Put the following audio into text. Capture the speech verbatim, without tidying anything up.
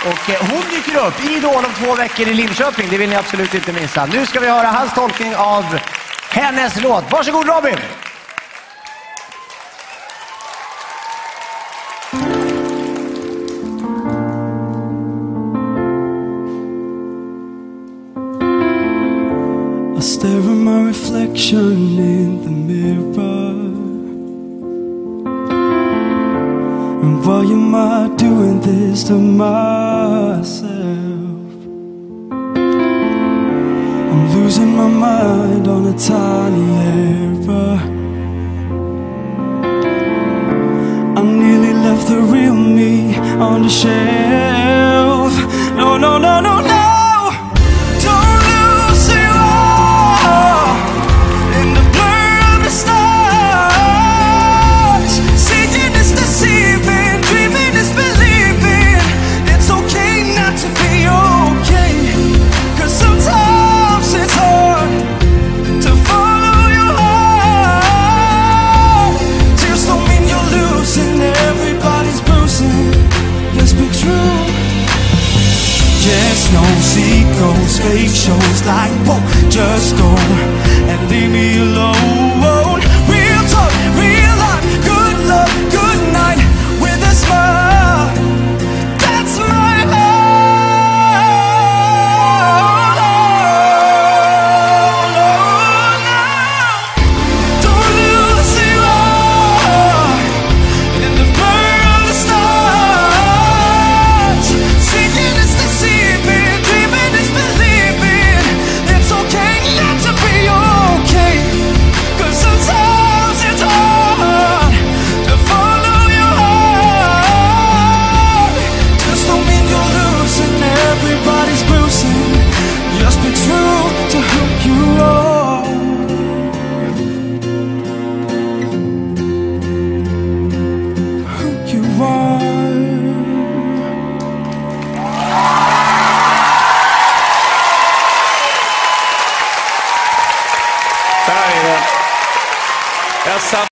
Och eh, hon dyker upp i Idol om två veckor i Linköping. Det vill ni absolut inte missa. Nu ska vi höra hans tolkning av hennes låt. Varsågod Robin! I stare at my reflection in the mirror, and why am I doing this to myself? I'm losing my mind on a tiny error. I nearly left the real me on the shelf. No, no, no, no, no. Yes, no secrets, fake shows like, whoa, just go and leave me alone. Real talk, real life, good love, good night, with a smile, that's my love. Don't lose your heart in the blur of the stars. Singing is the Jag satt